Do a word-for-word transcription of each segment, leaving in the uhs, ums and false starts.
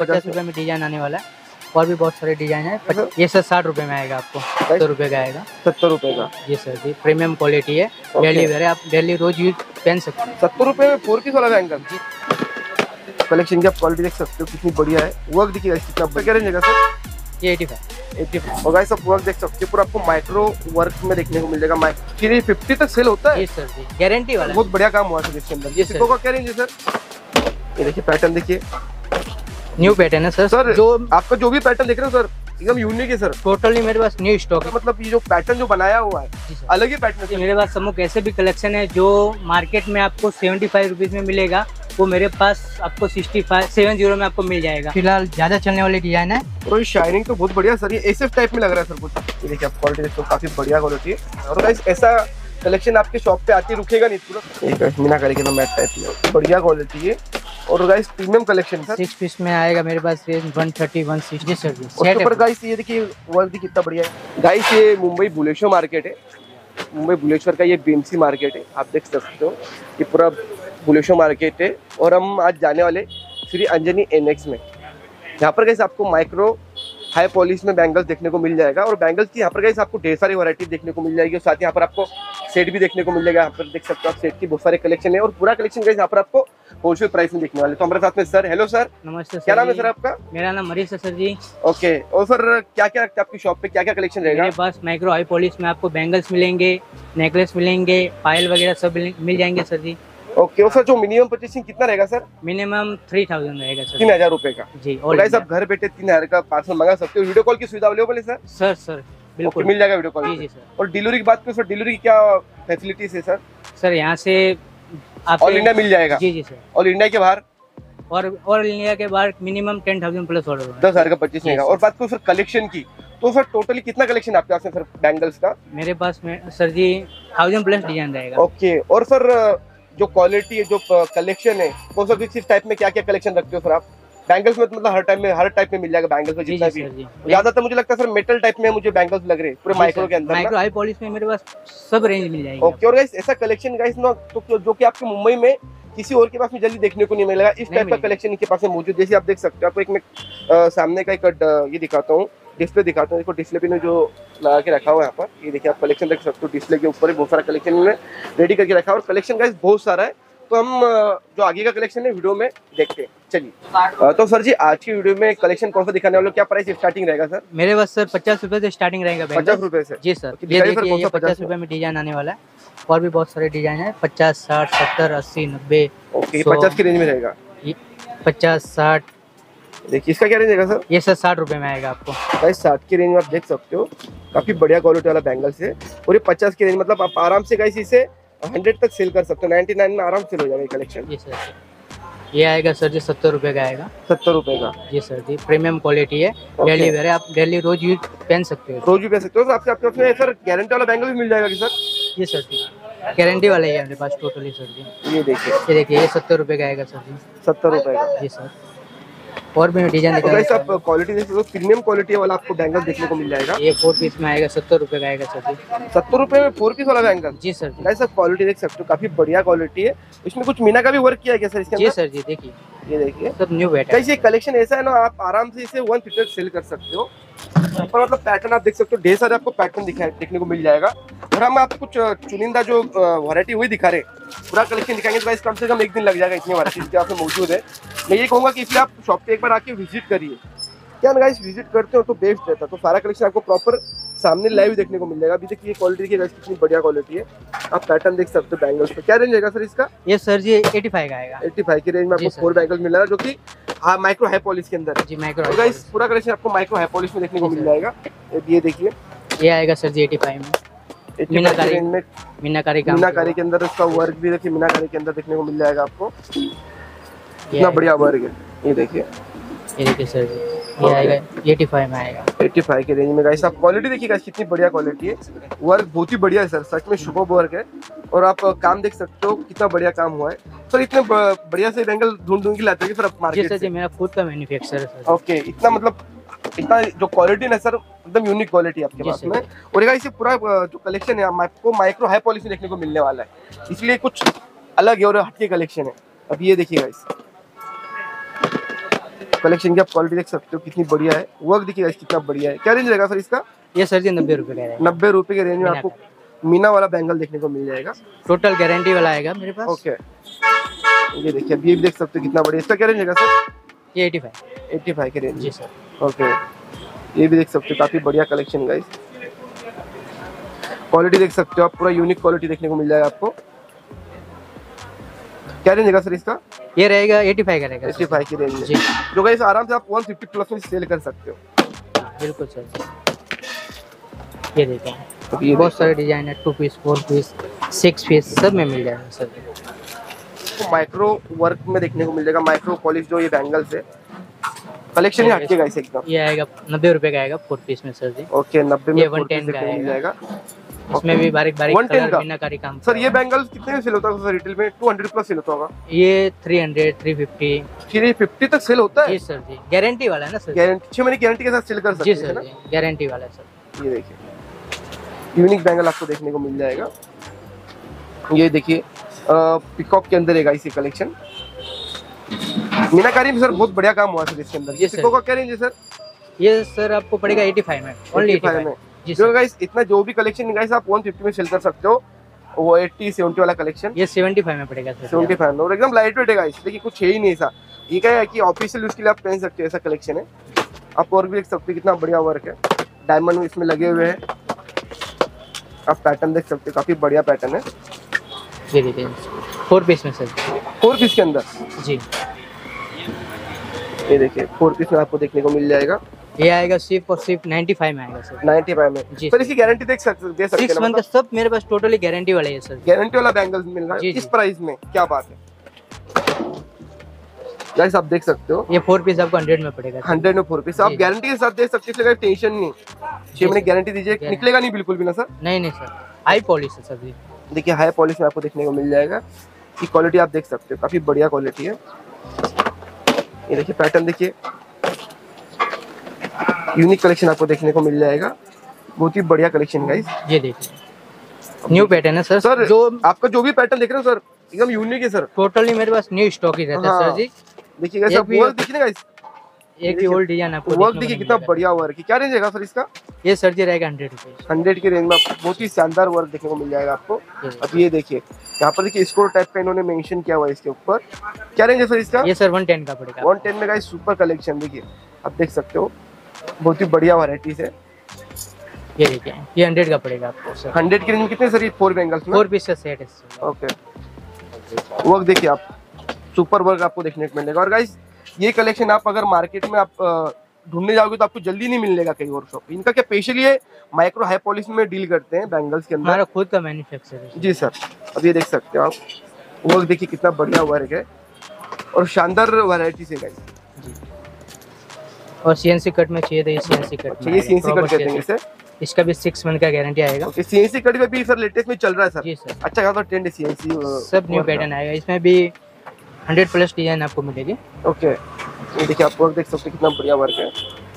पचास रुपए में डिजाइन आने वाला है और भी बहुत सारे डिजाइन है। ये सर साठ रुपए में आएगा आपको, सत्तर रुपए का आएगा। सत्तर रुपए का जी सर जी, प्रीमियम क्वालिटी है, डेली वेयर है, आप डेली रोज यूज पहन सकते हैं। सत्तर रुपए में फोर पीस वाला बैंगल जी। कलेक्शन की आप क्वालिटी देख सकते हो कितनी बढ़िया है। वर्क देखिए कितना क्या रेंज है सर? ये एटी फाइव एटी फाइव और गाइस आप वर्क देख सकते हो पूरा आपको माइक्रो वर्क में देखने को मिल जाएगा। फिर ये फिफ्टी तक सेल होता है? जी सर जी, गारंटी वाला, बहुत बढ़िया काम हुआ है इसके अंदर। ये सिक्कों का क्या रेंज है सर? ये देखिए पैटर्न देखिए, न्यू पैटर्न है सर। सर जो आपका जो भी पैटर्न देख रहे हो सर एकदम यूनिक है सर। टोटली मेरे पास न्यू स्टॉक है, मतलब ये जो पैटर्न जो बनाया हुआ है अलग ही पैटर्न है। मेरे पास समूह ऐसे भी कलेक्शन है जो मार्केट में आपको सेवेंटी फाइव रुपीज में मिलेगा, वो मेरे पास आपको सिक्सटी फाइव सेवन जीरो में आपको मिल जाएगा। फिलहाल ज्यादा चलने वाली डिजाइन है और ये शाइनिंग तो बहुत बढ़िया सर। ये एसएफ टाइप में लग रहा है सर कुछ। ये देखिए आप क्वालिटी देखो काफी बढ़िया क्वालिटी है। और गाइस ऐसा कलेक्शन आपके शॉप पे आके रुकेगा नहीं पूरा। एक मीनाकारी के मैट टाइप में बढ़िया क्वालिटी है। और guys premium collection sir, six piece में आएगा मेरे पास range one thirty one sixty sir जी। उसके ऊपर गाइस ये देखिए वर्क भी कितना बढ़िया है। गाइस ये मुंबई बुलेश्वर मार्केट है, मुंबई बुलेश्वर का ये बीएमसी मार्केट है। आप देख सकते हो ये पूरा बुलेश्वर मार्केट है। और हम आज जाने वाले श्री अंजनी एनेक्स में, यहाँ पर गाइस आपको माइक्रो हाई पॉलिश में बैंगल्स देखने को मिल जाएगा। और बैंगल्स की यहाँ पर गाइस आपको ढेर सारी वैरायटी देखने को मिल जाएगी। और साथ ही यहाँ पर आपको सेट भी देखने को मिल जाएगा। यहाँ पर देख सकते हो आप सेट की बहुत सारे कलेक्शन है और पूरा कलेक्शन गाइस यहाँ पर आपको होलसेल प्राइस में देखने वाले। तो हमारे साथ में सर, हेलो सर। नमस्ते सर। क्या नाम है सर आपका? मेरा नाम हरीश है सर जी। ओके। और सर क्या क्या रखते हैं आपकी शॉप पे, क्या क्या कलेक्शन रहेगा? मेरे पास माइक्रो हाई पॉलिश में आपको बैंगल्स मिलेंगे, नेकलेस मिलेंगे, पायल वगैरह सब मिल जाएंगे सर जी। ओके। और सर जो मिनिमम परचेसिंग कितना रहेगा सर? मिनिमम थ्री थाउजेंड रहेगा सर। तीन हजार रुपए का जी। और गाइस आप घर बैठे तीन हजार का पार्सल मंगा सकते हो। वीडियो कॉल की सुविधा अवेलेबल है सर? सर सर बिल्कुल मिल जाएगा वीडियो कॉल। जी जी सर। और डिलीवरी की बात करें सर, डिलीवरी की क्या फैसिलिटीज है सर? सर यहाँ से आप ऑल इंडिया मिल जाएगा? जी जी सर। ऑल इंडिया के बाहर? और ऑल इंडिया के बाहर minimum ten thousand plus order दस हजार का परचेस रहेगा। और बात करो सर कलेक्शन की, तो सर टोटली कितना कलेक्शन आपके पास है सर बैंगल्स का? मेरे पास में सर जी थाउजेंड प्लस डिजाइन रहेगा। ओके। और सर जो क्वालिटी है, जो कलेक्शन है, वो सब किस टाइप में क्या क्या कलेक्शन रखते हो सर आप बैंगल्स में? मतलब हर टाइम में हर टाइप में मिल जाएगा बैंगल्स में जितना भी। ज्यादातर मुझे लगता है सर मेटल टाइप में मुझे बैंगल्स लग रहे हैं पूरे माइक्रो के अंदर। माइक्रो हाई पॉलिश में मेरे पास सब रेंज मिल जाएगी। ओके। और गाइस ऐसा कलेक्शन गाइस ना तो जो कि आपके मुंबई में किसी और के पास में जल्दी देखने को नहीं मिलेगा। इस टाइप का कलेक्शन इनके पास में मौजूद। जैसे आप देख सकते हो, आपको एक मैं सामने का एक ये दिखाता हूँ, डिस्प्ले दिखाता हूँ। इसको डिस्प्ले पे जो लगा के रखा हुआ है यहाँ पर, ये देखिए आप कलेक्शन देख सकते हो। डिस्प्ले के ऊपर बहुत सारा कलेक्शन इन्होंने रेडी करके रखा है। और कलेक्शन गाइस बहुत सारा है। तो हम जो आगे का कलेक्शन है वीडियो में देखते हैं, चलिए। तो सर जी आज की वीडियो में कलेक्शन कौन सा दिखाने वाले हो, क्या प्राइस स्टार्टिंग रहेगा सर? मेरे पास सर पचास रुपए से स्टार्टिंग रहेगा। पचास रुपए से? जी सर। ये देखिए ये पचास रुपए में डिजाइन आने वाला है और भी बहुत सारे डिजाइन है। पचास, साठ, सत्तर, अस्सी, नब्बे। ओके। पचास की रेंज में रहेगा? पचास, साठ। देखिए इसका क्या रेंज रहेगा सर? ये सर साठ रुपए में आएगा आपको। भाई साठ की रेंज में आप देख सकते हो, काफी बढ़िया क्वालिटी वाला बैंगल्स है। और ये पचास की रेंज मतलब आप आराम से गाइस इसे हंड्रेड तक सेल कर सकते हो। नाइन्टी नाइन में आराम सेल हो जाएगा कलेक्शन। जी सर। ये आएगा सर जी सत्तर रुपए का आएगा। सत्तर रुपए का? जी सर जी, प्रीमियम क्वालिटी है, डेली वेयर है, आप डेली रोज यूज पहन सकते हो। रोज भी पहन सकते हो। आपके आपके सर गारंटी वाला बैंगल भी मिल जाएगा कि सर? जी सर जी, गारंटी वाला ही है मेरे पास टोटली सर जी। ये देखिए ये देखिए ये सत्तर रुपए का आएगा सर जी। सत्तर रुपए का? जी सर। और भी डिजाइन दिखा रहा हूं। आप क्वालिटी देख सकते हो, प्रीमियम क्वालिटी वाला आपको बैंगल देखने को मिल जाएगा। ये फोर पीस में आएगा, सत्तर रुपए का आएगा सर जी। सत्तर रुपए में फोर पीस वाला बैंगल? जी सर जी। गाइस आप क्वालिटी देख सकते हो, काफी बढ़िया क्वालिटी है। इसमें कुछ मीना का भी वर्क किया गया सर इसके अंदर? जी सर जी। देखिए ये देखिए सब न्यू बैठ है। गाइस ये कलेक्शन ऐसा है ना, आप आराम से इसे वन फिफ्टी सेल कर सकते हो। पर मतलब पैटर्न आप देख सकते हो, ढेर सारे आपको पैटर्न दिखाई देखने को मिल जाएगा। और हम आपको कुछ चुनिंदा जो वैरायटी हुई दिखा रहे, पूरा कलेक्शन दिखाएंगे तो गाइस कम से कम एक दिन लग जाएगा। इतनी वैरायटी इसके आपसे मौजूद है। मैं ये कहूँगा कि इसलिए आप शॉप पे एक बार आके विजिट करिए। क्या गाइस विजिट करते हो तो बेस्ट रहता है, तो सारा कलेक्शन आपको प्रॉपर सामने लाइव देखने को मिल जाएगा। अभी देखिए क्वालिटी देखिए गाइस कितनी बढ़िया क्वालिटी है। आप पैटर्न देख सकते हो बैंगल्स पे। क्या रेंज रहेगा सर इसका? ये सर जी पचासी का आएगा। पचासी की रेंज में आपको फोर बैंगल्स मिल रहा है जो कि माइक्रो हाई पॉलिश के अंदर जी। माइक्रो गाइस पूरा कलेक्शन आपको माइक्रो हाई पॉलिश में देखने को मिल जाएगा। ये देखिए ये आएगा सर जी पचासी में। मीनाकारी में मीनाकारी का मीनाकारी के अंदर उसका वर्क भी देखिए, मीनाकारी के अंदर देखने को मिल जाएगा आपको। इतना बढ़िया वर्क है। ये देखिए ये देखिए सर जी ये आएगा पचासी में आएगा। पचासी के रेंज में गाइस आप क्वालिटी देखिए गाइस कितनी बढ़िया क्वालिटी है। वर्क बहुत ही बढ़िया है सर, सच में सुपर्ब वर्क है। और आप काम देख सकते हो कितना बढ़िया काम हुआ है सर। इतने बढ़िया से बैंगल ढूंढ ढूंढ के लाते हैं सर आप मार्केट से? मेरा खुद का मैन्युफैक्चर है सर। ओके। इतना मतलब इतना जो क्वालिटी है सर एकदम यूनिक क्वालिटी आपके पास में। और गाइस ये पूरा जो कलेक्शन है आपको माइक्रो हाई पॉलिश में देखने को मिलने वाला है, इसलिए कुछ अलग है और हटके कलेक्शन है। अब ये देखिए गाइस कलेक्शन की आप क्वालिटी देख सकते हो कितनी बढ़िया है, वर्क देखिएगा कितना बढ़िया है। क्या रेंज रहेगा सर इसका? ये सर जी नब्बे रुपए का, नब्बे रुपए के रेंज में आपको मीना वाला बैंगल देखने को मिल जाएगा। टोटल गारंटी वाला आएगा मेरे पास। ओके, ये देखिए अभी भी देख सकते हो कितना बढ़िया। इसका क्या रेंज रहेगा सर? ये पचासी पचासी के रेंज। जी सर। ओके, ये भी देख सकते हो काफी बढ़िया कलेक्शन गाइस। क्वालिटी देख सकते हो आप, पूरा यूनिक क्वालिटी देखने को मिल जाएगा आपको। क्या रेंज रहेगा सर इसका? ये रहेगा पचासी का रहेगा, पचासी की रेंज जी, जो गाइस आराम से आप एक सौ पचास प्लस में सेल कर सकते हो। बिल्कुल सर। ये देखिए तो ये बहुत सारे डिजाइन है, two piece, four piece, six piece सब में मिल जाएगा सर। तो माइक्रो वर्क में देखने को मिल जाएगा, माइक्रो पॉलिश जो ये बैंगल्स है कलेक्शन ही हटकेगा इसे एकदम। ये आएगा नब्बे रुपए का आएगा फोर पीस में सर जी। ओके, नब्बे में वन टेन का मिल जाएगा। इसमें भी बारीक बारीक कलर मीनाकारी काम। सर ये बैंगल्स कितने में सेल होता है सर? रिटेल में दो सौ प्लस सेल होता होगा। ये तीन सौ, तीन सौ पचास तीन सौ पचास तक सेल होता है? जी सर जी, गारंटी वाला है ना सर। गारंटी, छह महीने गारंटी के साथ सेल कर सकते हैं। जी सर जी, गारंटी वाला है सर। ये देखिए यूनिक बैंगल आपको देखने को मिल जाएगा। ये देखिए पिकॉक के अंदर है इसी कलेक्शन। मीनाकारी में सर बहुत बढ़िया काम हुआ सर इसके अंदर। ये पिकॉक का क्या रेंज है सर? ये सर आपको पड़ेगा पचासी में, ओनली पचासी में। जो गाइस इतना जो भी कलेक्शन गाइस आप एक सौ पचास में सेल कर सकते हो, वो अस्सी सत्तर वाला कलेक्शन ये पचहत्तर में पड़ेगा सर। पचहत्तर और एकदम लाइट वेट है गाइस। देखिए कुछ है ही नहीं ऐसा। ये क्या है कि ऑफिशियल यूज के लिए आप पहन सकते हो, ऐसा कलेक्शन है। आप और भी देख सकते हो कितना बढ़िया वर्क है, डायमंड इसमें लगे हुए हैं। आप पैटर्न देख सकते हो, काफी बढ़िया पैटर्न है। ये देखिए फोर पीस में सर, फोर पीस के अंदर जी। ये देखिए फोर पीस में आपको देखने को मिल जाएगा। ये आएगा सिर्फ और सिर्फ पचानवे में आएगा सर। पचानवे में जी सर। इसकी गारंटी देख सकते दे सकते हैं? सिक्स मंथ का सब मेरे पास टोटली गारंटी वाला है सर। गारंटी वाला बैंगल्स मिल रहा है इस प्राइस में, क्या बात है गाइस। आप देख सकते हो ये फोर पीस आपको हंड्रेड में पड़ेगा। हंड्रेड में फोर पीस आप गारंटी के साथ दे सकते हैं, टेंशन नहीं। छह महीने गारंटी दीजिए, निकलेगा नहीं बिल्कुल भी ना सर? नहीं नहीं सर, हाई पॉलिश है सर। देखिए हाई पॉलिश में आपको देखने को मिल जाएगा। की क्वालिटी आप देख सकते हो, काफी बढ़िया क्वालिटी है। ये देखिए पैटर्न देखिए, यूनिक कलेक्शन आपको देखने को मिल जाएगा। बहुत ही बढ़िया कलेक्शन गाइस। ये देखिए न्यू पैटर्न है सर। सर जो आपका जो भी पैटर्न देख रहे हो सर एकदम यूनिक है सर। टोटली मेरे पास न्यू स्टॉक ही रहता है सर जी। देखिए गाइस, वर्क देखिए ना गाइस, एक ही ओल्ड डिजाइन आपको वर्क देखिए कितना बढ़िया वर्क है। क्या रेंज रहेगा सर इसका? ये सर जी रहेगा हंड्रेड रुपीज। हंड्रेड के रेंज में आपको बहुत ही शानदार वर्क देखने को मिल जाएगा आपको। अब ये देखिए यहाँ पर देखिए स्कोर टाइप का इन्होंने मेंशन किया हुआ है इसके ऊपर। क्या रेंज है सर इसका? ये सर वन टेन का पड़ेगा। वन टेन में गाइस सुपर कलेक्शन देखिए आप देख सकते हो, बहुत ही बढ़िया वैरायटीज है। ये देखिए ये हंड्रेड का पड़ेगा आपको सर। हंड्रेड के रेंज में कितने सर? ये फोर बैंगल्स में फोर पीस का सेट है। ओके, वर्क देखिए आप, सुपर वर्क आपको देखने को मिलेगा। और गाइस ये कलेक्शन आप अगर मार्केट में आप ढूंढने जाओगे तो आपको जल्दी नहीं मिलेगा कहीं और शॉप। इनका क्या स्पेशली ये माइक्रो हाई पॉलिश में डील करते हैं बैंगल्स के अंदर। हमारा खुद का मैन्युफैक्चर है जी सर। अब ये देख सकते हो आप, वर्क देखिए कितना बढ़िया वर्क है और शानदार वैरायटी से गाइस। और सीएनसी कट में चाहिए तो सीएनसी कट में। ये सीएनसी कट कहते हैं इसे। इसका भी सिक्स मंथ का गारंटी आएगा। ओके, सीएनसी कट में भी सर लेटेस्ट में चल रहा है सर। जी सर। अच्छा खासा ट्रेंड है सीएनसी। सब न्यू पैटर्न आएगा, इसमें भी हंड्रेड प्लस डिजाइन आपको मिलेगी। ओके, ये देखिए आप वर्क देख सकते हैं कितना बढ़िया वर्क है।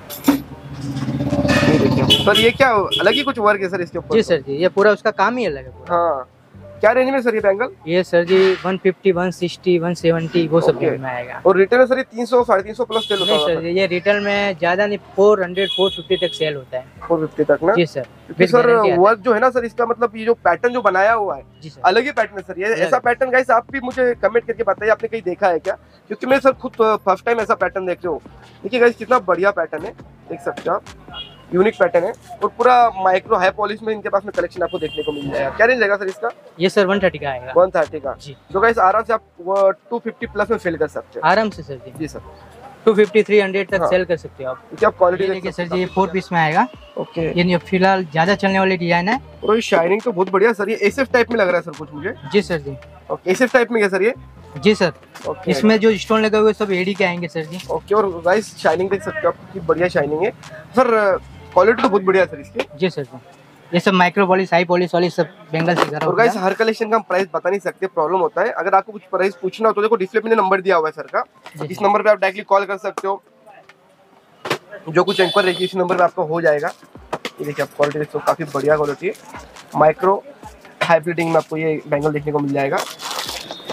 ये देखिए सर, ये क्या अलग ही कुछ वर्क है सर इसके ऊपर? जी सर जी, ये पूरा उसका काम ही अलग है। हाँ, क्या रेंज में सर ये बैंगल? ये सर जी one fifty, one sixty, one seventy वो सब रेंज में आएगा। और रिटेल में सर ये तीन सौ साढ़े तीन सौ प्लस सेल होता है? नहीं सर, ये रिटेल में ज्यादा नहीं, फोर हंड्रेड, फोर फिफ्टी तक सेल होता है। फोर फिफ्टी तक ना? जी सर। क्योंकि सर वर्क जो है ना सर इसका, मतलब ये जो पैटर्न जो बनाया हुआ है जी सर, अलग ही पैटर्न है सर। ये ऐसा पैटर्न गाइस आप भी मुझे कमेंट करके बताइए आपने कहीं देखा है क्या, क्योंकि मैं सर खुद फर्स्ट टाइम ऐसा पैटर्न देख रहा हूँ। देखिए गाइस कितना बढ़िया पैटर्न है, देख सकते हो आप, यूनिक पैटर्न है और पूरा माइक्रो हाई पॉलिश में इनके पास में कलेक्शन आपको देखने को मिल जाएगा। क्या रेंज रहेगा सर इसका? ये सर वन थर्टी का आएगा। वन थर्टी का जी। जो गाइस आराम से आप टू फिफ्टी प्लस में सेल कर सकते हैं आराम से सर जी। जी sir, two fifty, three hundred तक हाँ। सेल कर सकते हो आप। क्या क्वालिटी देखिए सर जी, ये फोर पीस में आएगा। ओके, ये फिलहाल ज्यादा चलने वाली डिजाइन है और ये शाइनिंग तो बहुत बढ़िया सर। ये एसएफ टाइप में लग रहा है सर कुछ मुझे। जी सर जी। ओके, एसएफ टाइप में क्या सर ये? जी सर। ओके, इसमें जो स्टोन लगे हुए सब एडी के आएंगे सर जी। ओके, और गाइस शाइनिंग देख सकते हो आप, कितनी बढ़िया शाइनिंग है सर। क्वालिटी तो बहुत बढ़िया है सर इसकी। जी सर जी, ये सब माइक्रो पॉलिश, हाई पॉलिश वाली सब बेंगल से करा। और गाइस हर कलेक्शन का हम प्राइस बता नहीं सकते, प्रॉब्लम होता है। अगर आपको कुछ प्राइस पूछना हो तो देखो डिस्प्ले पे नंबर दिया हुआ है सर का, इस नंबर पे आप डायरेक्टली कॉल कर सकते हो। जो कुछ इंक्वायरी रहेगी इस नंबर पे आपको हो जाएगा। ये देखिए आप क्वालिटी देखो, काफी बढ़िया क्वालिटी है। माइक्रो हाई प्लेटिंग में आपको ये बैंगल देखने को मिल जाएगा।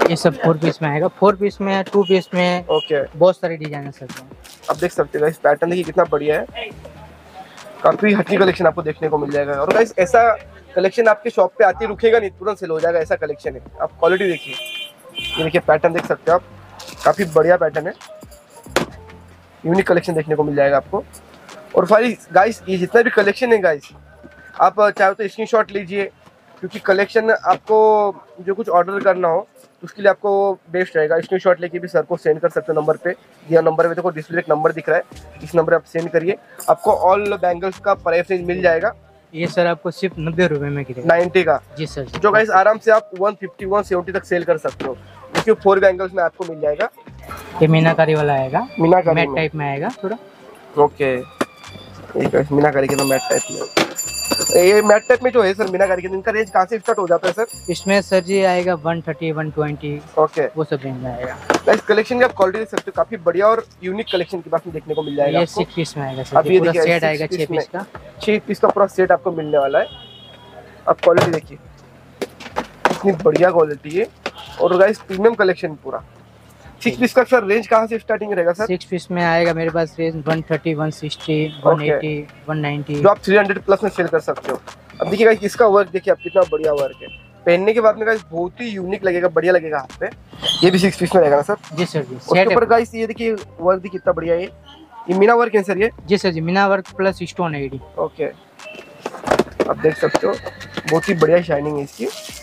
ये सब फोर पीस में आएगा, फोर पीस में, टू पीस में। ओके, बहुत सारे डिजाइन है सर। आप देख सकते हो इस पैटर्न देखिए कितना बढ़िया है, काफी हटकी कलेक्शन आपको देखने को मिल जाएगा। और गाइस ऐसा कलेक्शन आपके शॉप पे आती रुकेगा नहीं, तुरंत सेल हो जाएगा, ऐसा कलेक्शन है। आप क्वालिटी देखिए, ये देखिए पैटर्न देख सकते हो आप, काफी बढ़िया पैटर्न है, यूनिक कलेक्शन देखने को मिल जाएगा आपको। और फाइनली गाइस ये जितना भी कलेक्शन है गाइस, आप चाहे तो स्क्रीनशॉट लीजिए, क्योंकि कलेक्शन आपको जो कुछ ऑर्डर करना हो उसके लिए आपको बेस्ट रहेगा। स्क्रीनशॉट लेके भी सर को सेंड कर सकते हो नंबर पे, या नंबर पे देखो डिस्प्ले एक नंबर दिख रहा है, इस नंबर पे आप सेंड करिए, आपको ऑल बैंगल्स का प्राइस रेंज मिल जाएगा। ये सर आपको सिर्फ नब्बे रुपए में गिरेगा, नाइन्टी का। जी सर, जो गाइस आराम से आप वन फिफ्टी वन सेवेंटी तक सेल कर सकते हो, क्योंकि फोर बैंगल्स में आपको मिल जाएगा। ये मीनाकारी वाला आएगा, मीनाकारी मैट टाइप में आएगा थोड़ा। ओके, ये मीनाकारी के मैट टाइप में, ये मैट टाइप में जो है सर मीनाकारी के, इनका रेंज कहाँ से स्टार्ट हो जाता है सर? इसमें सर जी आएगा one thirty, one twenty. Okay, वो सब रेंज में आएगा। इस कलेक्शन की आप क्वालिटी देख सकते हो, काफी बढ़िया और यूनिक कलेक्शन के पास में देखने को मिल जाएगा। ये सिक्स पीस में आएगा सर, ये पूरा सेट आएगा, छह पीस का, छह पीस का पूरा सेट आपको मिलने वाला है। आप क्वालिटी देखिए कितनी बढ़िया क्वालिटी है, और गाइस प्रीमियम कलेक्शन पूरा। सिक्स पीस का सर रेंज कहाँ से स्टार्टिंग रहेगा सर? सिक्स पीस में आएगा मेरे पास range one thirty, one sixty, one eighty, one ninety, जो आप थ्री हंड्रेड प्लस में सेल कर सकते हो। अब देखिए गाइस इसका वर्क देखिए आप, कितना बढ़िया वर्क है, पहनने के बाद में गाइस बहुत ही यूनिक लगेगा, बढ़िया लगेगा हाथ पे। ये भी सिक्स पीस में रहेगा ना सर? जी सर जी। उसके ऊपर गाइस ये देखिए वर्क भी कितना बढ़िया है, ये मीना वर्क है सर ये? जी सर जी, meena work plus stone AD. Okay, आप देख सकते हो बहुत ही बढ़िया शाइनिंग है इसकी।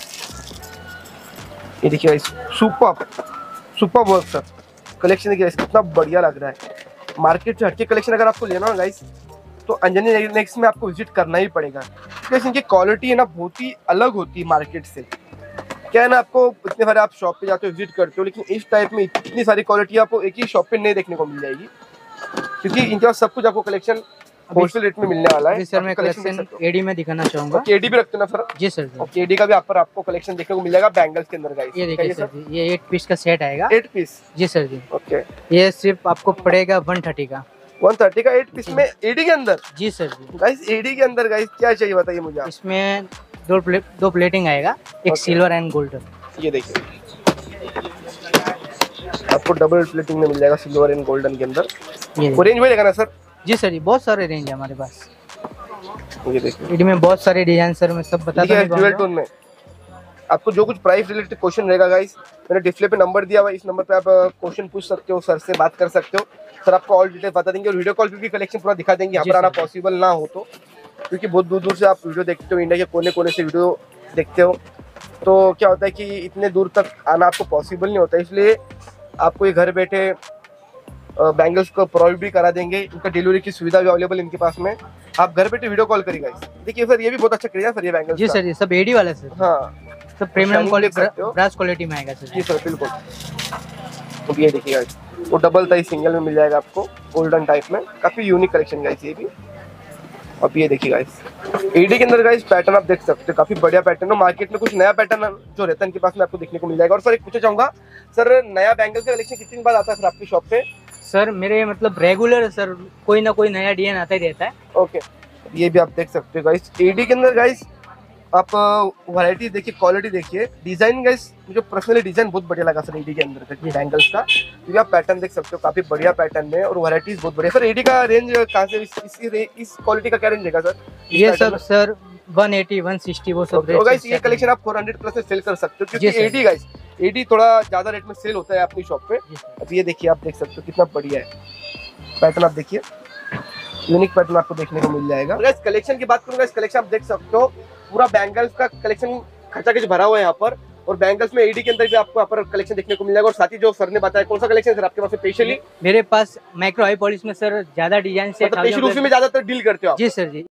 ये देखिए guys super super work sir, collection देखिए कितना बढ़िया लग रहा है। मार्केट से हटके कलेक्शन अगर आपको लेना हो गाइस, तो अंजनी नेक्स्ट में आपको विजिट करना ही पड़ेगा, क्योंकि इनकी क्वालिटी है ना बहुत ही अलग होती है मार्केट से। क्या है ना, आपको इतने सारे आप शॉप पे जाते हो, विजिट करते हो, लेकिन इस टाइप में इतनी सारी क्वालिटी आपको एक ही शॉप पे नहीं देखने को मिल जाएगी, क्योंकि इनके पास सब कुछ आपको कलेक्शन होलसेल रेट में मिलने वाला है। सर मैं कलेक्शन एडी में दिखाना चाहूंगा। एडी भी रखते ना सर? जी सर। ओके, एडी का भी आप पर आपको कलेक्शन देखने को मिल जाएगा बैंगल्स के अंदर गाइस। ये देखिए सर जी, ये एट पीस का सेट आएगा। Eight piece? जी सर जी। ओके, ये सिर्फ आपको पड़ेगा वन थर्टी का। वन थर्टी का एट पीस में एडी के अंदर? जी सर जी। गाइस एडी के अंदर गाइस क्या चाहिए बताइए मुझे। इसमें दो प्लेट दो प्लेटिंग आएगा, एक सिल्वर एंड गोल्डन। ये देखिए आपको डबल प्लेटिंग में मिल जाएगा सिल्वर एंड गोल्डन के अंदर। वो रेंज मिलेगा ना सर? जी सर जी, बहुत सारे रेंज है हमारे पास। ये देखिए एडी में बहुत सारे डिजाइन सर, मैं सब बता दूं। डुअल टोन में आपको जो कुछ प्राइस रिलेटेड क्वेश्चन रहेगा गाइस, मैंने डिस्प्ले पे नंबर दिया हुआ है, इस नंबर पे आप क्वेश्चन पूछ सकते हो, सर से बात कर सकते हो, सर आपको ऑल डिटेल बता देंगे, और वीडियो कॉल पे भी कलेक्शन पूरा दिखा देंगे। यहाँ पर आना पॉसिबल ना हो तो, क्योंकि बहुत दूर दूर से आप वीडियो देखते हो, इंडिया के कोने कोने से वीडियो देखते हो, तो क्या होता है कि इतने दूर तक आना आपको पॉसिबल नहीं होता, इसलिए आपको ये घर बैठे बैंगल्स को प्रोवाइड भी करा देंगे, इनका डिलीवरी की सुविधा भी अवेलेबल इनके पास में। आप घर बैठे वीडियो कॉल करिएगा। देखिए सर ये भी बहुत अच्छा क्रिया सर, ये बैंगल्स। जी सर, ये सब एडी वाला सर। हाँ, सब प्रीमियम क्वालिटी, ब्रास क्वालिटी में आएगा सर। जी सर बिल्कुल। तो ये देखिएगा वो डबल टाई सिंगल में मिल जाएगा आपको, गोल्डन टाइप में, काफी यूनिक कलेक्शन गाइस ये भी। अब ये देखिए गाइस एडी के अंदर गाइस पैटर्न आप देख सकते हो, काफी बढ़िया पैटर्न है। मार्केट में कुछ नया पैटर्न जो रहता है इनके पास में आपको देखने को मिल जाएगा। और सर एक पूछना चाहूंगा सर, नया बैंगल का कलेक्शन कितनी बार आता है सर आपकी शॉप पे? सर मेरे मतलब रेगुलर सर, कोई ना कोई नया डिजाइन आता ही रहता है। ओके, ये भी आप देख सकते हो गाइस एडी के अंदर गाइस, आप वैरायटी देखिए, क्वालिटी देखिए, डिजाइन गाइस मुझे पर्सनली डिजाइन बहुत बढ़िया लगा सर एडी के अंदर का बैंगल्स का। ये आप पैटर्न देख सकते हो, काफी बढ़िया पैटर्न है और वैरायटीज बहुत बढ़िया। सर एडी का रेंज कहाँ से, इस इस, इस क्वालिटी का क्या रेंज रहेगा सर? ये सब sir one eighty, one sixty वो सब। तो गाइस ये कलेक्शन आप फोर हंड्रेड प्लस में सेल कर सकते हो, क्योंकि एडी गाइस एडी थोड़ा ज्यादा रेट में सेल होता है अपनी शॉप पे। अब ये देखिए आप देख सकते हो कितना बढ़िया है पैटर्न, आप देखिए यूनिक पैटर्न आपको देखने को मिल जाएगा। गाइस कलेक्शन की बात करूंगा, इस कलेक्शन आप देख सकते हो पूरा बैंगल्स का कलेक्शन खचाखच भरा हुआ है यहाँ पर, और बैंगल्स में एडी के अंदर भी आपको यहाँ पर कलेक्शन देखने को मिल जाएगा। और साथ ही जो सर ने बताया, कौन सा कलेक्शन सर आपके पास स्पेशली? मेरे पास माइक्रो हाई पॉलिश में सर ज्यादा डिजाइन से, मतलब में ज्यादातर डील करते हो आप? जी सर जी।